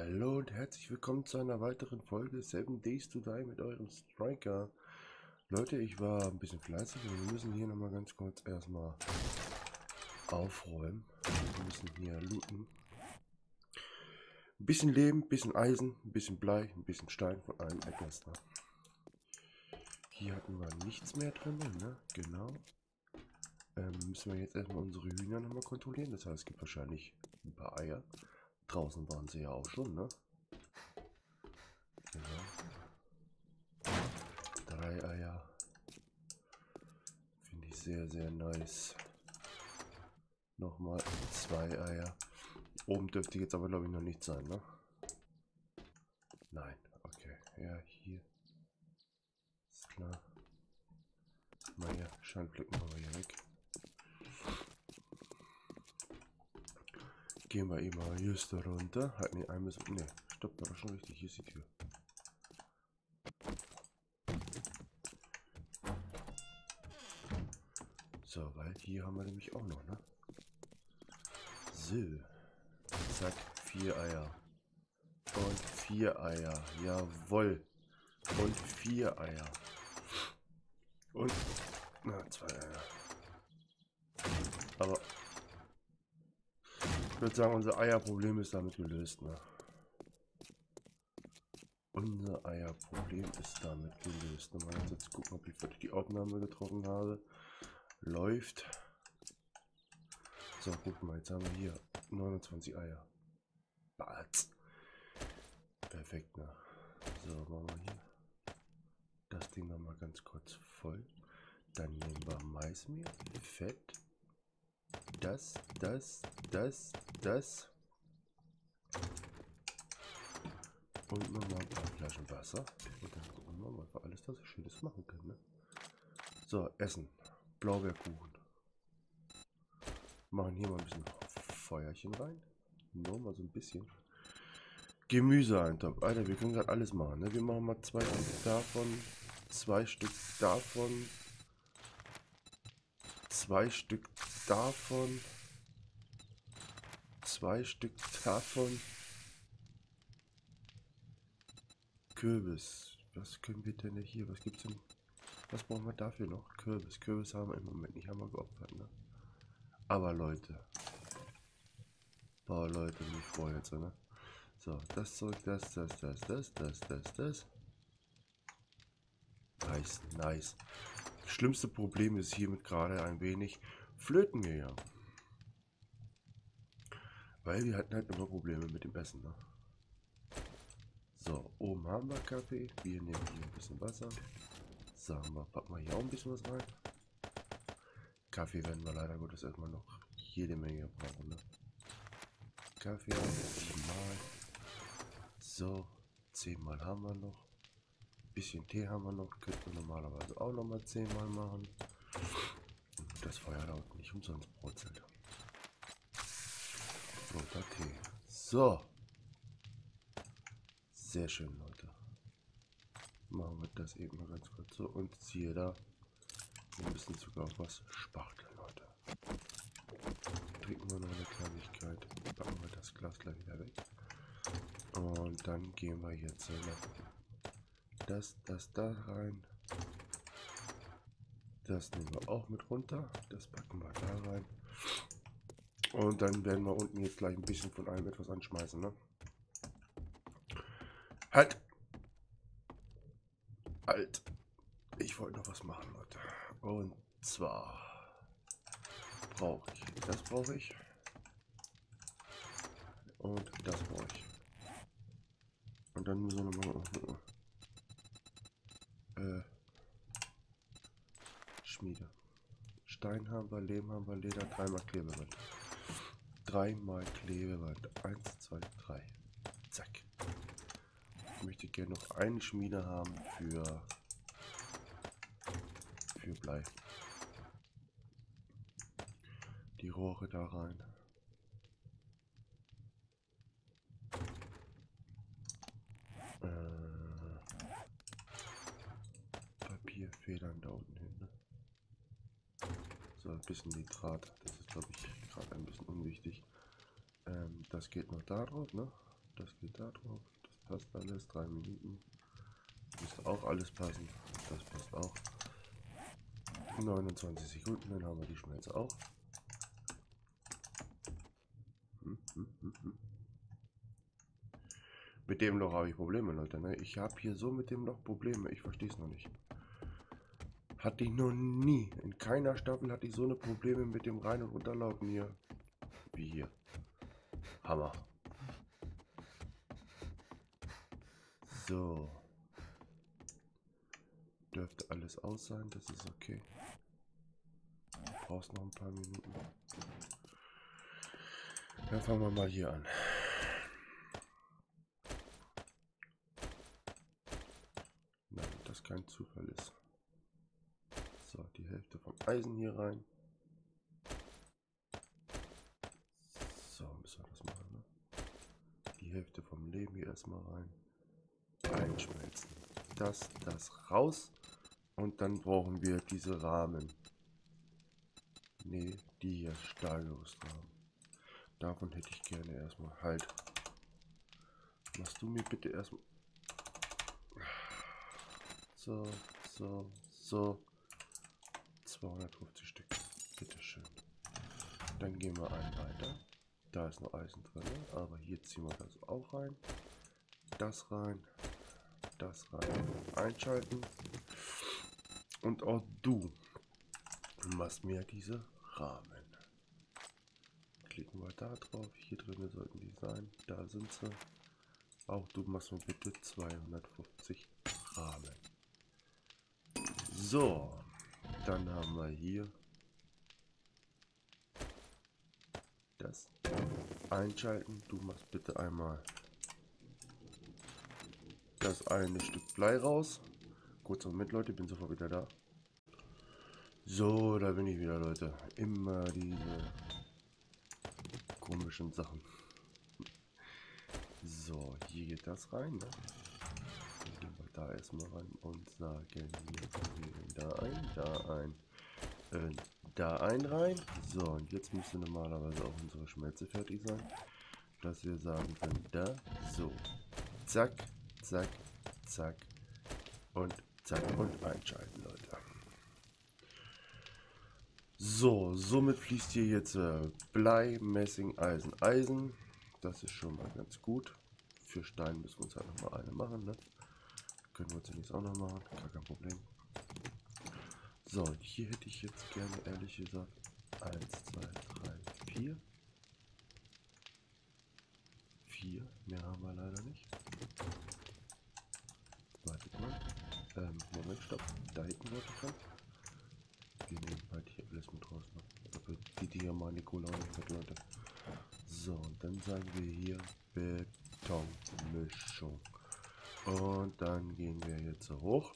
Hallo und herzlich willkommen zu einer weiteren Folge 7 Days to Die mit eurem Striker. Leute, ich war ein bisschen fleißig und wir müssen hier nochmal ganz kurz erstmal aufräumen. Wir müssen hier looten. Ein bisschen Leben, ein bisschen Eisen, ein bisschen Blei, ein bisschen Stein von allem etwas. Ne? Hier hatten wir nichts mehr drin, ne? Genau. Müssen wir jetzt erstmal unsere Hühner nochmal kontrollieren. Das heißt, es gibt wahrscheinlich ein paar Eier. Draußen waren sie ja auch schon, ne? Genau. 3 Eier. Finde ich sehr, sehr nice. Nochmal 2 Eier. Oben dürfte jetzt aber, glaube ich, noch nicht sein, ne? Nein. Okay. Ja, hier. Ist klar. Mal hier. Schandflecken machen wir hier weg. Gehen wir eben mal hier da runter. Halt, ne, ein bisschen. Ne, stopp, war doch schon richtig. Hier ist die Tür. So, weil hier haben wir nämlich auch noch, ne? So. Zack, 4 Eier. Und 4 Eier. Jawohl. Und 4 Eier. Und. Na, 2 Eier. Aber. Ich würde sagen, unser Eierproblem ist damit gelöst, ne? Unser Eierproblem ist damit gelöst. Nochmal jetzt gucken, ob ich wirklich die Aufnahme getroffen habe. Läuft. So, guck mal, jetzt haben wir hier 29 Eier. Batz. Perfekt, ne? So, machen wir hier das Ding nochmal ganz kurz voll. Dann nehmen wir Maismehl, Fett, das. Und nochmal ein paar Flaschen Wasser. Und dann gucken wir mal, was wir alles da so Schönes machen können, ne? So, Essen. Blaubeerkuchen. Machen hier mal ein bisschen Feuerchen rein. Nur mal so ein bisschen. Gemüseeintopf. Alter, wir können gerade alles machen. Ne? Wir machen mal 2 Stück davon. 2 Stück davon. 2 Stück davon. 2 Stück davon. Kürbis. Was können wir denn hier? Was gibt's denn? Was brauchen wir dafür noch? Kürbis. Kürbis haben wir im Moment nicht. Haben wir geopfert, ne? Aber Leute. Boah, Leute, nicht vor jetzt, ne? So, das Zeug, das. Nice, nice. Das schlimmste Problem ist hiermit gerade ein wenig flöten gegangen. Weil wir hatten halt immer Probleme mit dem Essen, ne? So, oben haben wir Kaffee. Wir nehmen hier ein bisschen Wasser. Sagen wir, packen wir hier auch ein bisschen was rein. Kaffee werden wir leider Gottes erstmal noch jede Menge brauchen, ne? Kaffee, 7 Mal. So, 10 Mal haben wir noch. Bisschen Tee haben wir noch. Könnten wir normalerweise auch noch mal 10 Mal machen. Das Feuer dauert nicht umsonst brutzelt. Roter Tee. So. Sehr schön, Leute. Machen wir das eben mal ganz kurz so. Und siehe da. Wir müssen sogar was spachteln, Leute. Trinken wir noch eine Kleinigkeit. Packen wir das Glas gleich wieder weg. Und dann gehen wir jetzt das da rein. Das nehmen wir auch mit runter. Das packen wir da rein. Und dann werden wir unten jetzt gleich ein bisschen von allem etwas anschmeißen, ne? Halt! Halt! Ich wollte noch was machen, Leute. Und zwar brauche ich. Das brauche ich. Und das brauche ich. Und dann müssen wir nochmal Schmiede. Stein haben wir, Lehm haben wir, Leder, 3-mal Klebeband. 3-mal Klebeband. 1, 2, 3. Zack. Ich möchte gerne noch eine Schmiede haben für Blei. Die Rohre da rein. Papierfedern da unten hin. Ne? So, ein bisschen Nitrat. Das ist, glaube ich, gerade ein bisschen unwichtig. Das geht noch da drauf, ne? Das geht da drauf. Das passt alles. 3 Minuten. Müsste auch alles passen. Das passt auch. 29 Sekunden, dann haben wir die Schmelze auch. Mit dem Loch habe ich Probleme, Leute. Ne? Ich habe hier so mit dem Loch Probleme. Ich verstehe es noch nicht. Hatte ich noch nie. In keiner Staffel hatte ich so eine Probleme mit dem Rein- und Runterlaufen hier. Wie hier. Hammer. So. Dürfte alles aus sein. Das ist okay. Du brauchst noch ein paar Minuten. Dann fangen wir mal hier an. Nein, das kein Zufall ist. So, die Hälfte vom Eisen hier rein. So, müssen wir das machen, ne? Die Hälfte vom Leben hier erstmal rein. Einschmelzen. Das raus. Und dann brauchen wir diese Rahmen. Ne, die hier Stahlgerüstrahmen. Davon hätte ich gerne erstmal. Halt. Machst du mir bitte erstmal. So, so, so. 250 Stück. Bitteschön. Dann gehen wir einen weiter. Da ist noch Eisen drin, aber hier ziehen wir das auch rein. Das rein. Das rein. Einschalten. Und auch du machst mir diese Rahmen. Klicken wir da drauf. Hier drin sollten die sein. Da sind sie. Auch du machst mir bitte 250 Rahmen. So. Dann haben wir hier das Einschalten. Du machst bitte einmal das eine Stück Blei raus. Kurz Moment, Leute, bin sofort wieder da. So, da bin ich wieder, Leute. Immer diese komischen Sachen. So, hier geht das rein, ne? Gehen wir da erstmal rein und sagen hier da ein rein. So, und jetzt müsste normalerweise auch unsere Schmelze fertig sein. Dass wir sagen können, da, so, zack, zack, zack und zack und einschalten, Leute. So, somit fließt hier jetzt Blei, Messing, Eisen, Eisen. Das ist schon mal ganz gut. Für Stein müssen wir uns halt noch mal eine machen, ne? Können wir uns ja nichts auch noch machen, gar kein Problem. So, hier hätte ich jetzt gerne, ehrlich gesagt, 1, 2, 3, 4. 4, mehr haben wir leider nicht. Wartet mal. Moment, stopp. Da hinten wollte ich dran. Wir nehmen halt hier alles mit raus. Ne? Da wird die Diamant-Cola auch nicht mit, Leute. So, und dann sagen wir hier Betonmischung. Und dann gehen wir jetzt so hoch.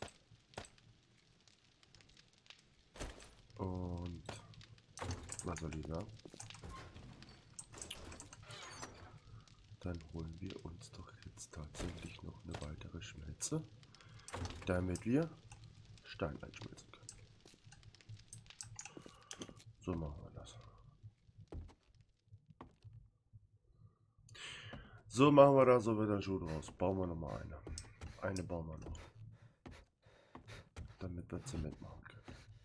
Und was soll ich sagen? Dann holen wir uns doch jetzt tatsächlich noch eine weitere Schmelze, damit wir Stein einschmelzen können. So machen wir das. So machen wir das, so wird ein Schuh draus. Bauen wir nochmal eine. Eine bauen wir noch. Damit wir Zement machen können.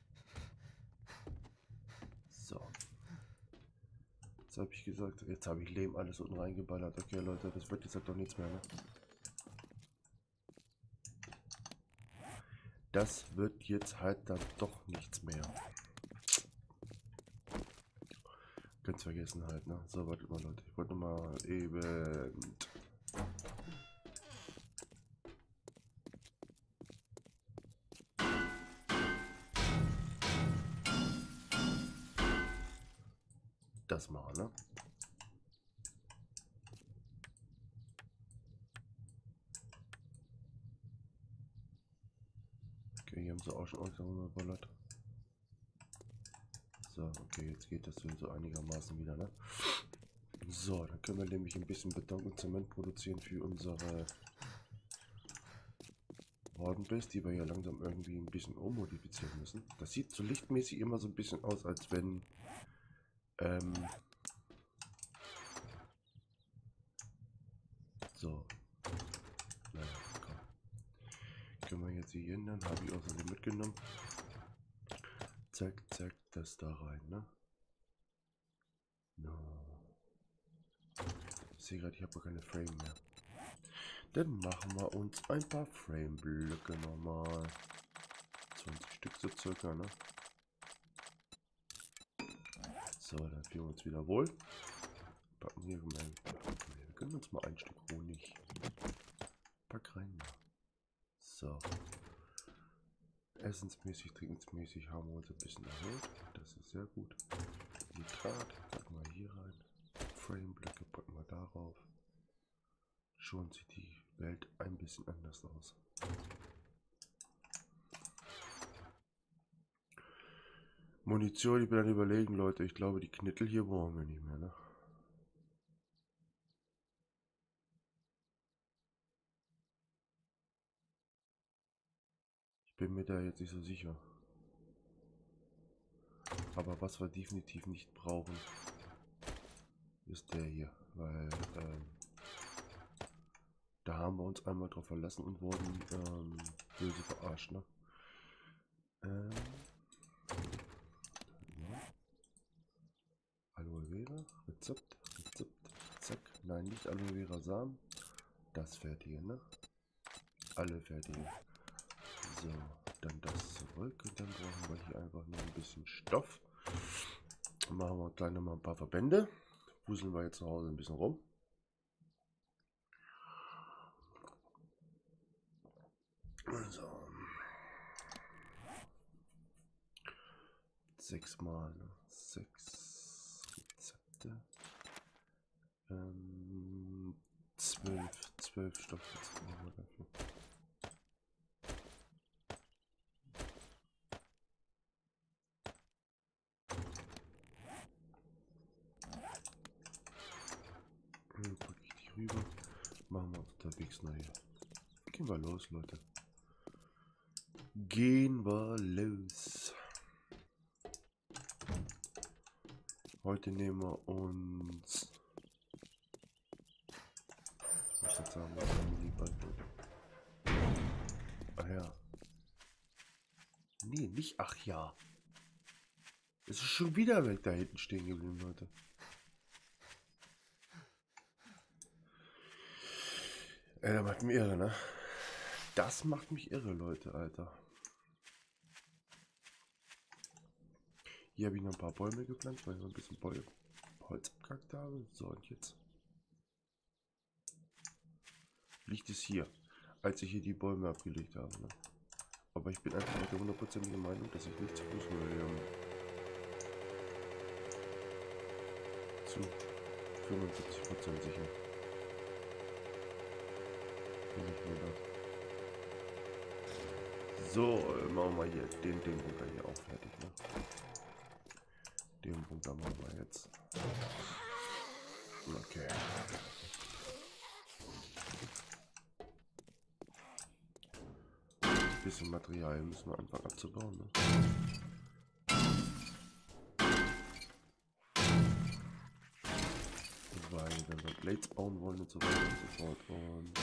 So. Jetzt habe ich gesagt, jetzt habe ich Lehm alles unten reingeballert. Okay, Leute, das wird jetzt halt doch nichts mehr, ne? Das wird jetzt halt dann doch nichts mehr. Ganz vergessen halt, ne? So, wartet mal, Leute. Ich wollte mal eben... das machen, ne? Okay, hier haben sie auch schon untergeballert. So, okay, jetzt geht das so einigermaßen wieder, ne? So, dann können wir nämlich ein bisschen Beton und Zement produzieren für unsere Hornbase, die wir ja langsam irgendwie ein bisschen ummodifizieren müssen. Das sieht so lichtmäßig immer so ein bisschen aus, als wenn So. Naja, komm. Können wir jetzt hier ändern? Habe ich außerdem mitgenommen. Zack, zack, das da rein, ne? No. Ich sehe gerade, ich habe keine Frame mehr. Dann machen wir uns ein paar Frame-Blöcke nochmal. 20 Stück so circa, ne? So, dann fühlen wir uns wieder wohl. Packen hier gemein. Wir können uns mal ein Stück Honig. Pack rein. So. Essensmäßig, trinkensmäßig haben wir uns ein bisschen erhöht. Das ist sehr gut. Nitrat packen wir hier rein. Frame-Blöcke packen wir darauf. Schon sieht die Welt ein bisschen anders aus. Munition, ich bin dann überlegen, Leute. Ich glaube, die Knittel hier brauchen wir nicht mehr, ne? Ich bin mir da jetzt nicht so sicher. Aber was wir definitiv nicht brauchen, ist der hier. Weil, da haben wir uns einmal drauf verlassen und wurden böse verarscht, ne? Ja. Aloe Vera, Rezept, zack. Nein, nicht Aloe Vera Samen. Das fertige, ne? Alle fertige. So, dann das zurück und dann brauchen wir hier einfach nur ein bisschen Stoff. Machen wir gleich nochmal ein paar Verbände. Wuseln wir jetzt zu Hause ein bisschen rum. So. 6 mal, ne? 6 Rezepte. 12 Stoffe brauchen wir dafür. Dann packe ich die rüber. Machen wir unterwegs nachher. Gehen wir los, Leute. Gehen wir los. Heute nehmen wir uns. Ich muss jetzt sagen, was haben wir lieber? Ach ja. Nee, nicht ach ja. Es ist schon wieder weg da hinten stehen geblieben, Leute. Das macht mich irre, ne? Das macht mich irre, Leute, Alter. Hier habe ich noch ein paar Bäume gepflanzt, weil ich noch ein bisschen Holz abgekackt habe. So, und jetzt liegt es hier, als ich hier die Bäume abgelegt habe. Ne? Aber ich bin einfach der 100%ige Meinung, dass ich nicht zu Fuß will. Zu 75% sicher. Bin ich mir da. So, machen wir hier den Bunker hier auch fertig. Ne? Den Bunker machen wir jetzt. Okay. Ein bisschen Material müssen wir anfangen abzubauen. Ne? Weil wenn wir Blades bauen wollen und so weiter und so fort. Und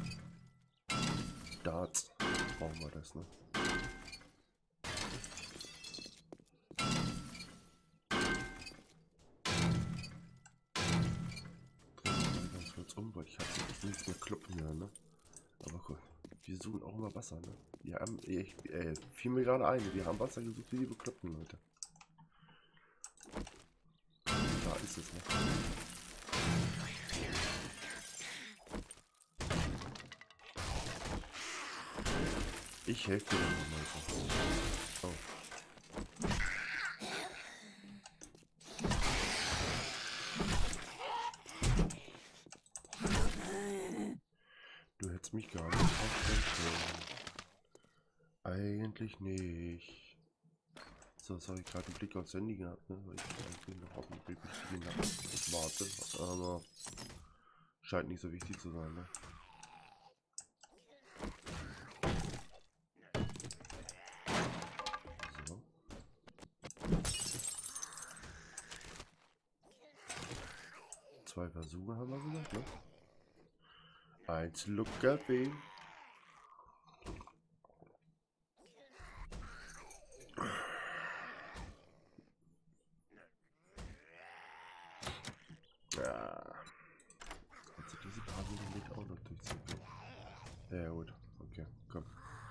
Darts brauchen wir das, ne? Ganz kurz um, weil ich habe jetzt nicht mehr kloppen hier, ne? Aber cool. Wir suchen auch immer Wasser, ne? Wir haben, fiel mir gerade ein, wir haben Wasser gesucht wie die Bekloppten, Leute. Da ist es, ne? Ich helfe dir nochmal. Oh. Du hättest mich gar nicht aufstellen können. Eigentlich nicht. So, jetzt habe ich gerade einen Blick aufs Handy gehabt, ne? Weil ich eigentlich noch auf den wichtigen Nachrichten warte. Aber scheint nicht so wichtig zu sein, ne? So. 2 Versuche haben wir gemacht, ne? Ein Schluck Kaffee. Ja. Also diese paar Millimeter auch noch durchziehen. Ja gut, okay, komm.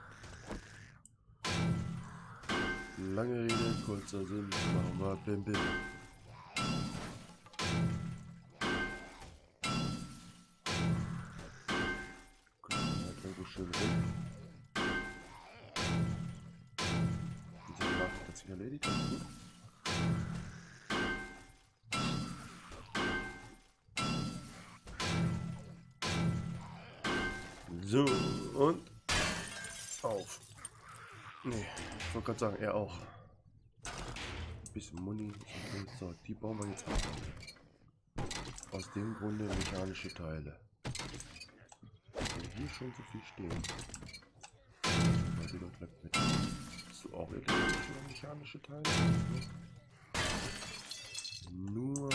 Lange Rede, kurzer Sinn, machen wir Bim Bim. Gucken wir halt irgendwo schön rum. Diese Nacht hat sich erledigt, alles gut. So, und auf. Nee, ich wollte gerade sagen, er auch. Ein bisschen Muni. So, die bauen wir jetzt ab. Aus dem Grunde mechanische Teile. Wenn hier schon so viel stehen. Weil die doch gleich mit. So, auch elektrische oder mechanische Teile? Nur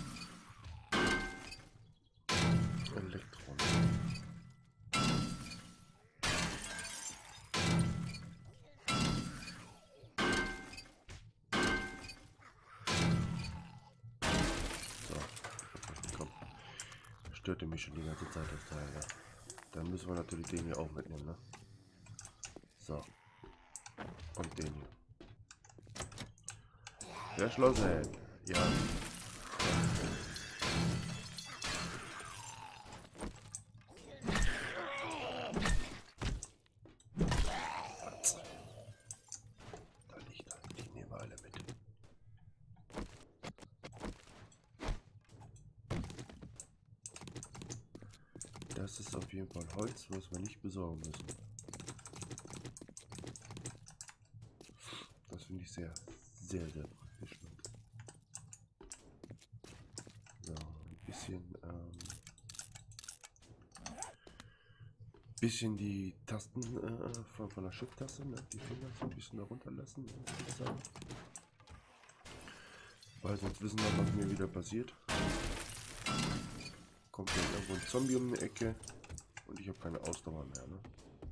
Elektron. So, komm. Störte mich schon die ganze Zeit das Teil, ja. Dann müssen wir natürlich den hier auch mitnehmen, ne? So. Und den hier. Verschlossen. Ja. Da liegt er. Die nehmen wir alle mit. Das ist auf jeden Fall Holz, was wir nicht besorgen müssen. Das finde ich sehr, sehr, sehr praktisch. So, ein bisschen die Tasten von der Shift-Taste, ne? Die Finger so ein bisschen darunter lassen, würde ich sagen. Weil sonst wissen wir, was mir wieder passiert. Kommt dann irgendwo ein Zombie um die Ecke und ich habe keine Ausdauer mehr, ne?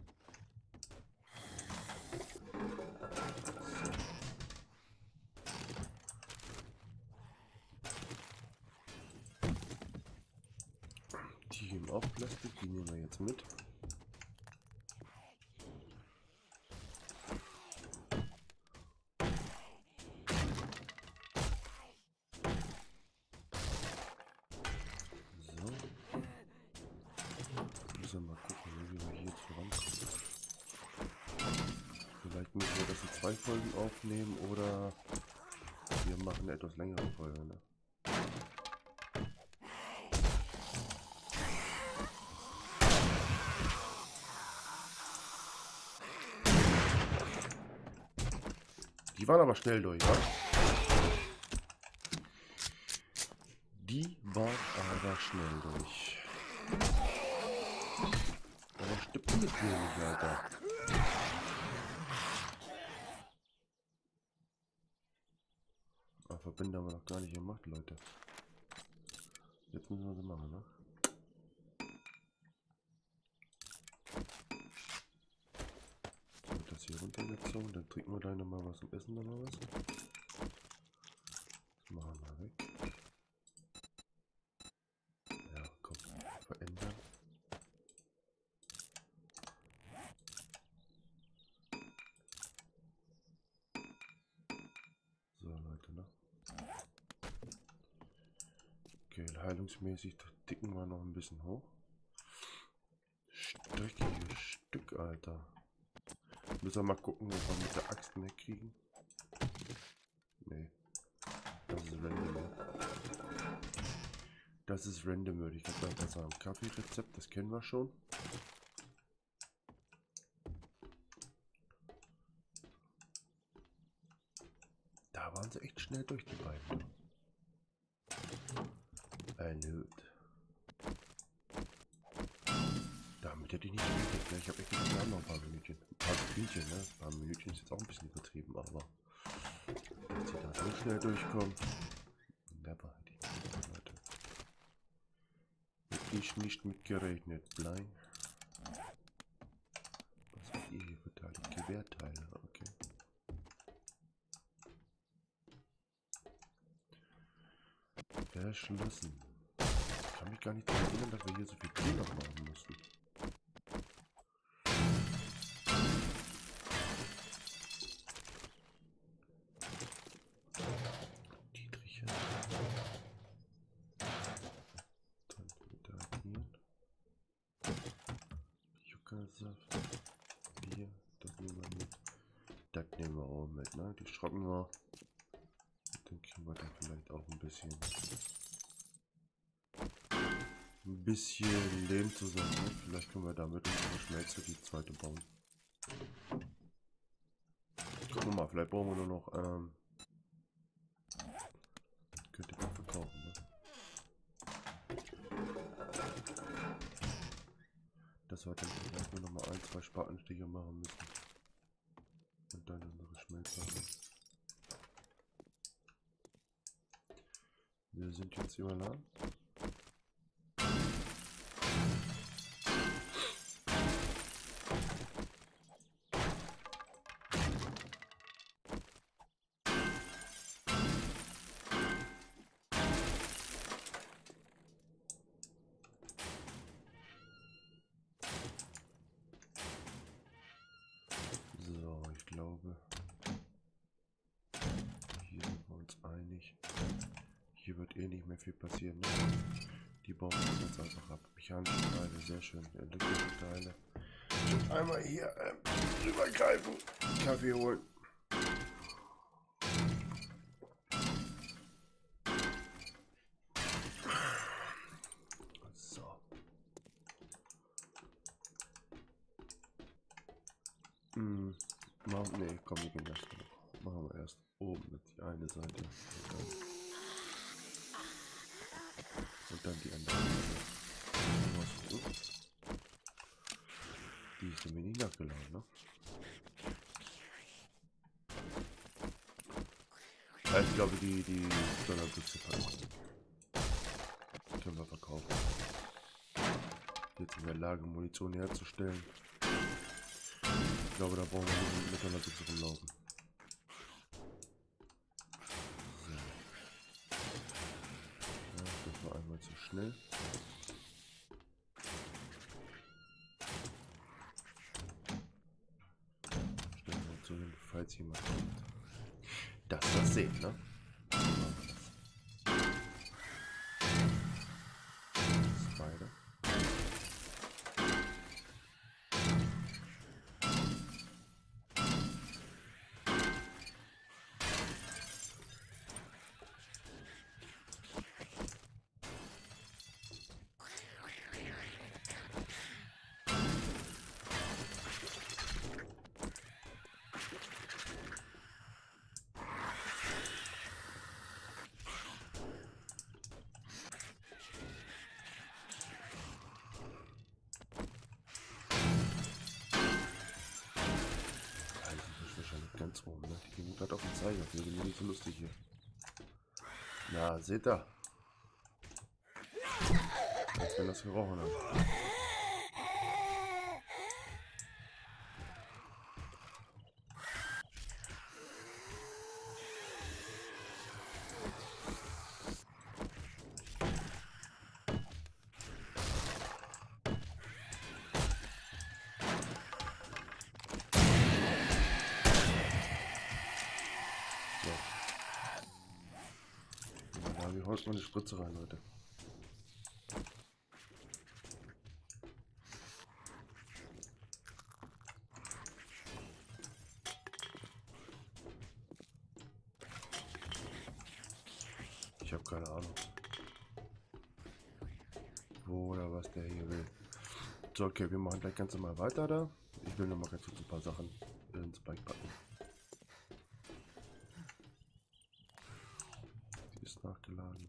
Die geben auch Plastik, die nehmen wir jetzt mit. Mal gucken, wie wir hier jetzt vorankommen. Vielleicht müssen wir das in 2 Folgen aufnehmen oder wir machen eine etwas längere Folge. Ne? Die waren aber schnell durch, wa? Die waren aber schnell durch. Aber stimmt mit mir nicht, Alter. Verbinder haben wir noch gar nicht gemacht, Leute. Jetzt müssen wir sie machen, ne? So, das hier runtergezogen, dann trinken wir da nochmal was zum Essen, dann mal was. Das machen wir weg. Ja, komm, verändern. So, Leute, ne? Okay, heilungsmäßig ticken wir noch ein bisschen hoch. Stöckiges Stück, Alter. Müssen wir mal gucken, ob wir mit der Axt mehr kriegen. Nee. Das ist random, ne? Das ist random, würde ich gerade einfach sagen. Kaffeerezept, das kennen wir schon. Da waren sie echt schnell durch, die beiden. Ein Hut. Damit hätte ich nicht gerechnet. Ich habe echt gedacht, wir haben noch ein paar Minütchen. Ein paar Sekündchen, ne? Ein paar Minütchen ist jetzt auch ein bisschen übertrieben, aber dass sie da so schnell durchkommen. Never hätte ich nicht gedacht, Leute. ich nicht mit gerechnet. Bleib. Was habt ihr hier verteidigt? Gewehrteile, okay. Verschlossen. Ich kann mich gar nicht daran erinnern, dass wir hier so viel Tee noch machen mussten. Dietriche. Dann wieder hier. Juckersaft. Bier. Das nehmen wir mit. Das nehmen wir auch mit, ne? Die schrocken wir. Dann kriegen wir da vielleicht auch ein bisschen Lehm zusammen. Ne? Vielleicht können wir damit unsere Schmelze die zweite bauen. Gucken wir mal, vielleicht brauchen wir nur noch könnte man verkaufen, ne? Dass wir dann vielleicht nur noch mal 1, 2 Spatenstiche machen müssen. Und dann unsere Schmelze haben. Wir sind jetzt überladen. So, ich glaube, hier sind wir uns einig. Hier wird eh nicht mehr viel passieren. Ne? Die bauen wir jetzt einfach ab. Mechanische Teile, sehr schön. Elektrische Teile. Einmal hier rübergreifen, Kaffee holen. So. Nee, komm, wir gehen erst noch. Machen wir erst oben mit die eine Seite. Und dann die andere Seite. Die ist mir nicht nachgeladen, ne? Ja, ich glaube, die Donnerbüchse können wir verkaufen. Jetzt in der Lage, Munition herzustellen. Ich glaube, da brauchen wir nicht mit Donnerbüchse rumlaufen. So. Ja, das war einmal zu schnell. Stellen wir zu hin, falls jemand kommt. Das sehen, ne? Beide. Ganz oben, ne? Die gehen gerade auf den Zeiger. Das ist mir nicht so lustig hier. Na, seht ihr? Als wenn das gerochen hat. Wie holt man die Spritze rein, Leute? Ich habe keine Ahnung. Wo oder was der hier will. So, okay, wir machen gleich ganz normal weiter da. Ich will noch mal ganz kurz ein paar Sachen ins Bike packen. Die ist nachgeladen.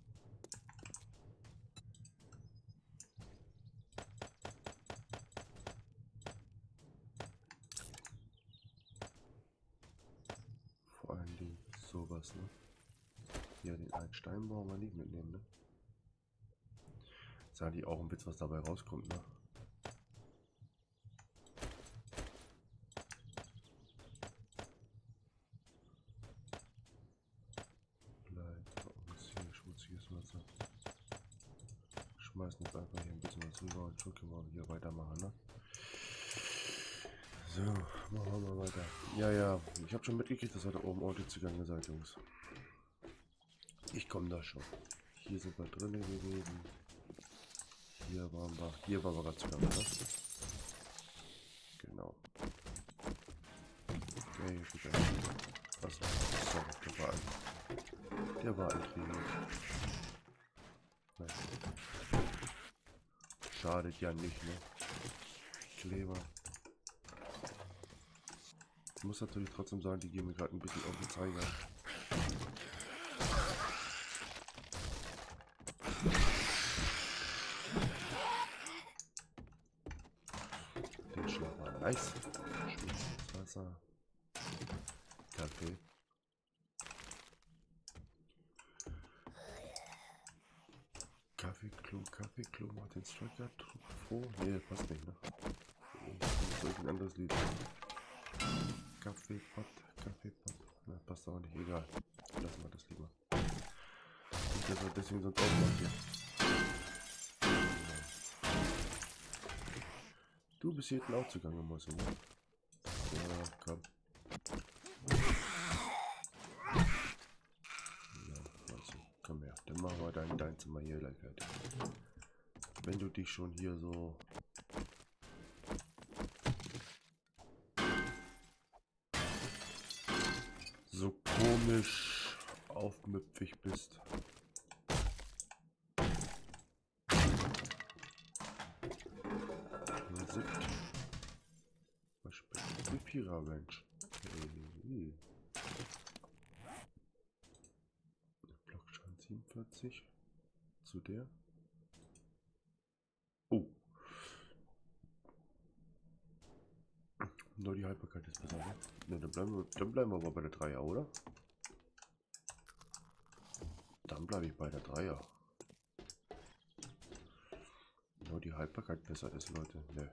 Vor allen Dingen sowas, ne? Hier den einen Stein brauchen wir nicht mitnehmen, ne? Ist eigentlich auch ein Witz, was dabei rauskommt, ne? Bleibt bei uns hier schmutziges Wasser. Schmeißen jetzt einfach hier ein bisschen was rüber und schon können wir hier weitermachen, ne? So, machen wir mal weiter. Ja, ich habe schon mitgekriegt, dass ihr da oben ordentlich zugange seid, Jungs. Ich komme da schon. Hier sind wir drin gewesen. Hier waren wir gerade zugange, ne? Genau. Okay, bitte. Achso, sorry, der war eintrainiert. Nein. Schadet ja nicht, ne? Kleber. Ich muss natürlich trotzdem sagen, die gehen mir gerade ein bisschen auf den Zeiger. Den Schlag war nice. Schmutzes Wasser. Kaffee. Kaffeeklo, Martin Striker, froh. Nee, passt nicht, ne? Das ist ein anderes Lied. Kaffeepott. Na, passt aber nicht, egal. Lassen wir das lieber. Nicht, dass wir deswegen sonst aufmachen hier. Du bist hier hinten auch zugange, Mäuse, ne? Ja, komm. Ja, also, komm her. Dann machen wir dein Zimmer hier gleich fertig. Wenn du dich schon hier so... so komisch aufmüpfig bist. Was spricht die Pira-Ranch? Hey. Blockschaden 47. Zu der. Oh. Nur die Haltbarkeit ist besser, ne? Ne, dann bleiben wir aber bei der 3er, oder? Dann bleibe ich bei der 3er. Nur die Haltbarkeit besser ist, Leute. Ne.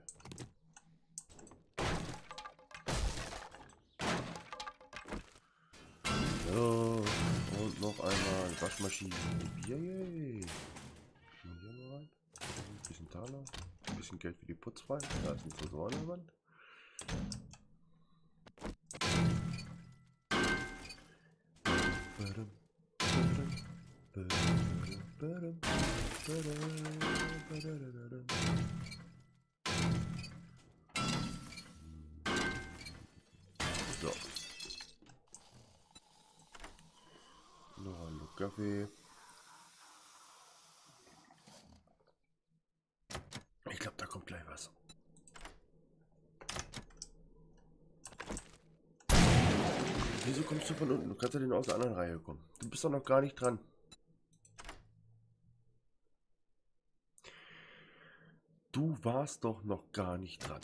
So, und noch einmal Waschmaschine. Yay! Hier mal rein. Ein bisschen Taler. Ein bisschen Geld für die Putzfrei. Da ist ein Tresor an der Wand. So. Noch ein Schluck Kaffee. Ich glaube, da kommt gleich was. Wieso kommst du von unten? Du kannst ja den aus der anderen Reihe kommen. Du bist doch noch gar nicht dran. Du warst doch noch gar nicht dran.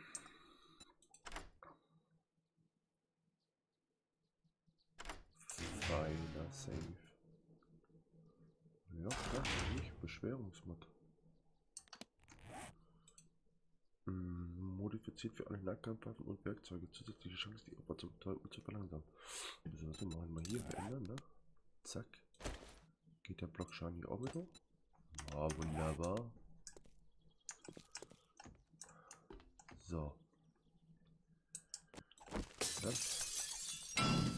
Feiner Safe. Ja, klar, nicht. Beschwörungsmod. Modifiziert für alle Nahkampfwaffen und Werkzeuge. Zusätzliche Chance, die Opfer zum Betäuben zu verlangsamen. Also was machen wir hier? Verändern, ne? Zack. Geht der Blockschaden hier auch mit hoch? Ah, wunderbar. So. Das.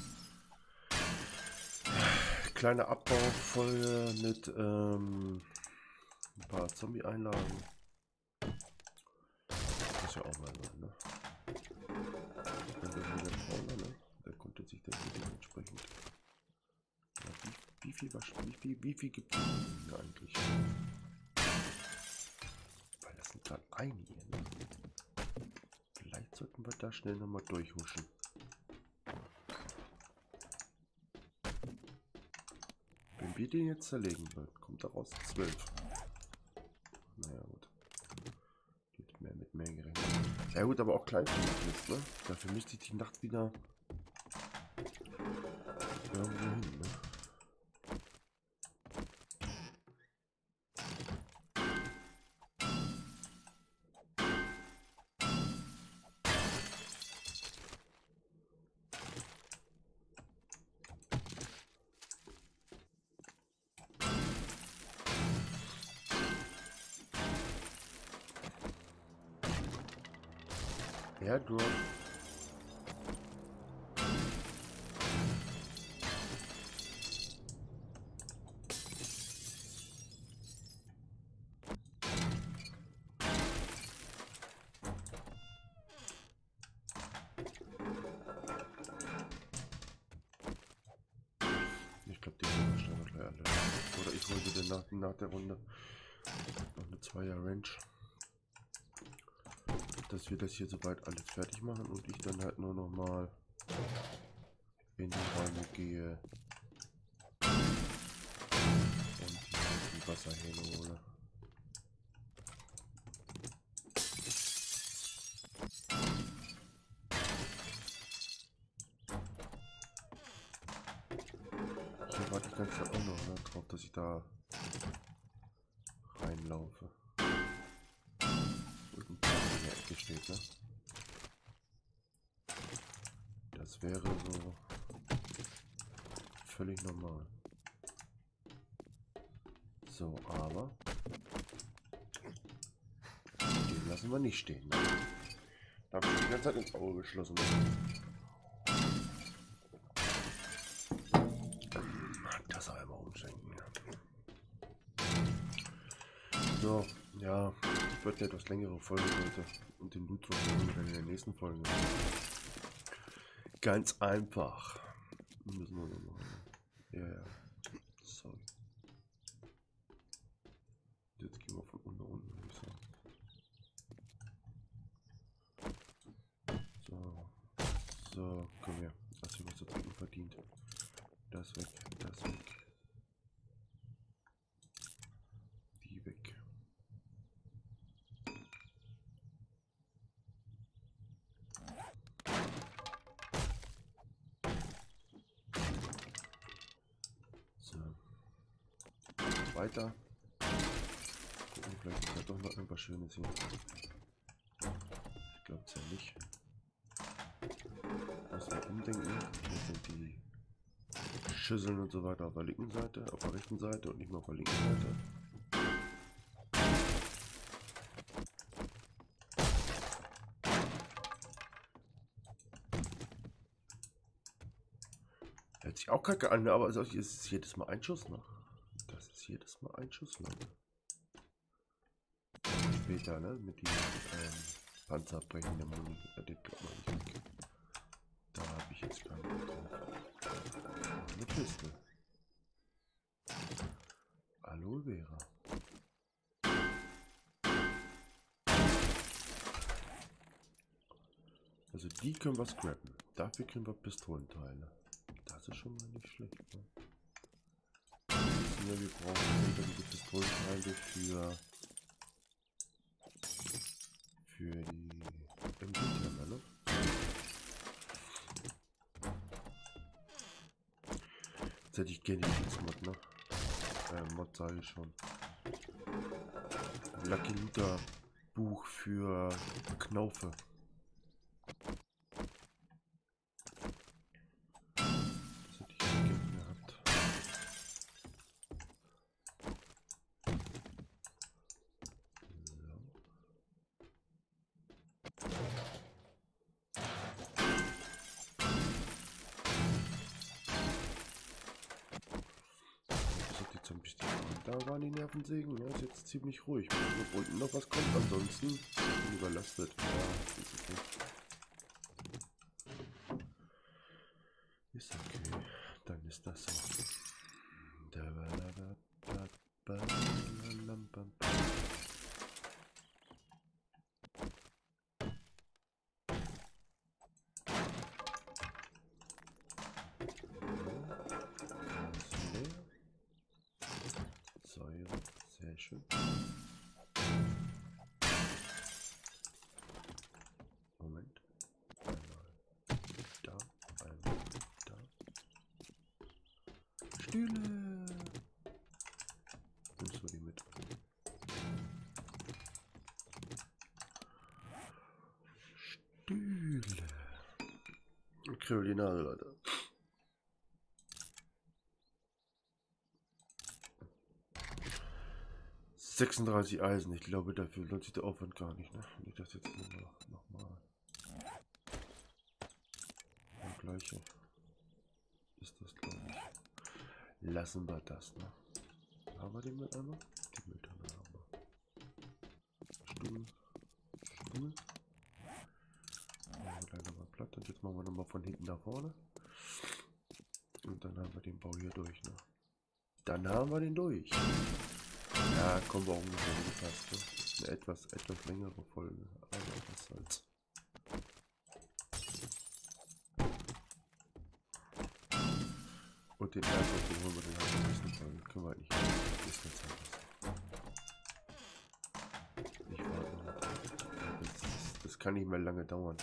Kleine Abbaufolge mit ein paar Zombie-Einlagen. Das ist ja auch mal so, ne? Der konnte sich das dementsprechend. Ja, wie viel gibt es hier eigentlich? Weil das sind gerade einige, ne? Vielleicht sollten wir da schnell nochmal durchhuschen. Wenn wir den jetzt zerlegen würden, kommt daraus 12. Naja, gut. Geht mehr mit mehr gerechnet. Ja gut, aber auch klein ist, ne? Dafür müsste ich die Nacht wieder irgendwo hin, ne? Ja, du. Ich glaube, die stellen wir gleich alle. Oder ich wollte dann nach der Runde noch eine Zweier-Range. Dass wir das hier soweit alles fertig machen und ich dann halt nur noch mal in die Räume gehe und die Wasserhähne hole. Hier warte ich ganz auch noch, ne, drauf, dass ich da reinlaufe. Und ein Plan in der Ecke steht, ne? Das wäre so völlig normal. So, aber den lassen wir nicht stehen. Ne? Da habe ich die ganze Zeit ins Auge geschlossen. Das einmal umschenken. Ja. So, ja, das wird eine etwas längere Folge heute. Und den Loot verfolgen wir dann in der nächsten Folge. Ganz einfach. Müssen wir noch machen. Ja, ja. Sorry. Jetzt gehen wir von unten nach unten, würde ich sagen. So. So, komm her. Hast du was zu trinken verdient? Das weg, das weg. Die weg. So. Weiter. Gucken, vielleicht ist ja doch noch irgendwas Schönes hier. Ich glaube es ja nicht. Muss man umdenken. Hier sind die Schüsseln und so weiter auf der linken Seite, auf der rechten Seite und nicht mehr auf der linken Seite. Hört sich auch kacke an, aber ist es jedes Mal ein Schuss, ne? Das ist jedes Mal ein Schuss, Leute. Später, ne? Mit die panzerbrechenden Muni. Den glaubt man nicht. Da habe ich jetzt keinen Bock drauf. Eine Kiste. Aloe Vera. Also die können wir scrappen. Dafür kriegen wir Pistolenteile. Das ist schon mal nicht schlecht. Ne? Wir brauchen später diese Pistolenteile für die MG-Kämmer, ne? Jetzt hätte ich gerne die Schutzmod, ne? Mod sage ich schon. Lucky Looter Buch für Knaufe. Das hätte ich gerne gehabt. Da waren die Nervensägen, ja, ist jetzt ziemlich ruhig. Ob unten noch was kommt, ansonsten bin ich überlastet. Ja, ist okay. Ist okay, dann ist das so. Säure, sehr schön. Moment. Einmal da, einmal da. Stühle! Nimmst du die mit? Stühle! Und kribbel die Nase, Leute. $36 Eisen, ich glaube, dafür lohnt sich der Aufwand gar nicht, ne? Wenn ich das jetzt nochmal. gleiche. Ist das, glaube ich. Lassen wir das, ne? Haben wir den Mülleimer? Die Mülltonne haben wir. Stuhl. Stuhl. Machen wir gleich nochmal platt. Und jetzt machen wir nochmal von hinten nach vorne. Und dann haben wir den Bau hier durch, ne? Dann haben wir den durch. Ja, kommen wir auch ungefähr hingepasst, ne? Eine etwas längere Folge. Aber was soll's. Und den Erdhof, den holen wir dann halt in der nächsten Folge. Können wir halt nicht. Ist ganz anders. Ich warte noch. Das kann nicht mehr lange dauern.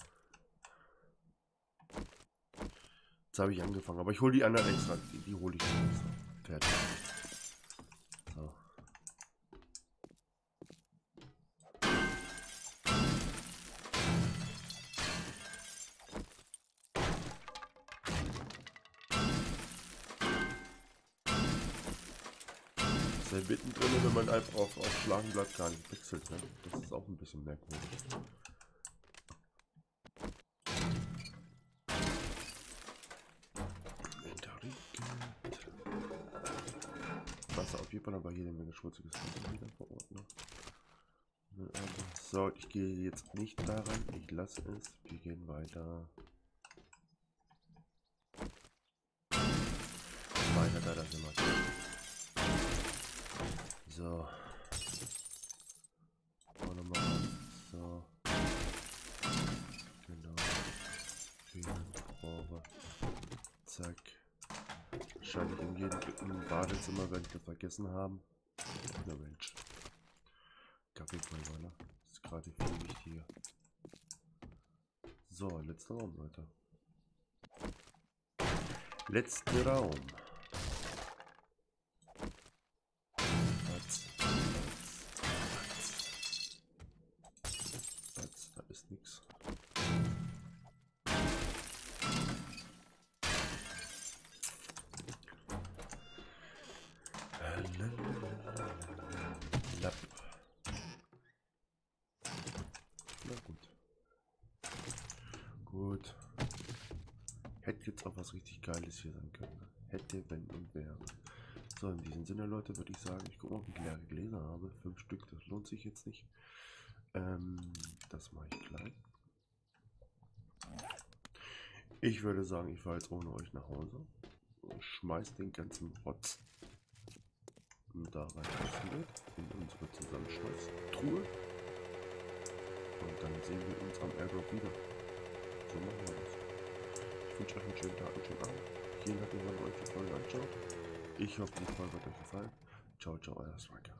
Jetzt habe ich angefangen, aber ich hole die anderen extra. Die hole ich schon extra. Fertig. So. Ist ja mittendrin, wenn man einfach auf Schlagenblatt gar nicht wechselt. Ne? Das ist auch ein bisschen merkwürdig. Wasser auf jeden Fall, aber jede Menge schmutziges Wasser wieder vor Ort. Ne? So, ich gehe jetzt nicht daran. Ich lasse es. Wir gehen weiter. Weiter da, sind wir. So. Auch nochmal ran. So. Genau. Rohre. Zack. Wahrscheinlich in jedem Badezimmer werde ich das vergessen haben. Na Mensch. Kaffeepulver, ne? Das ist gerade viel wichtiger. So, letzter Raum, Leute. Letzter Raum. Da ist nichts. Lapp. Na gut. Gut. Hätte jetzt auch was richtig Geiles hier sein können. Hätte, wenn und wäre. So, in diesem Sinne, Leute, würde ich sagen, ich gucke mal, ob ich leere Gläser habe. 5 Stück, das lohnt sich jetzt nicht. Das mache ich gleich. Ich würde sagen, ich fahre jetzt ohne euch nach Hause. Und schmeiß den ganzen Rotz da rein, in unsere Zusammenschmeißtruhe. Und dann sehen wir uns am Airdrop wieder. So machen wir das. Ich wünsche euch einen schönen Tag, einen schönen Abend. Vielen Dank, wenn ihr euch die Folge anschaut. Ich hoffe, die Folge hat euch gefallen. Ciao, ciao, euer Striker.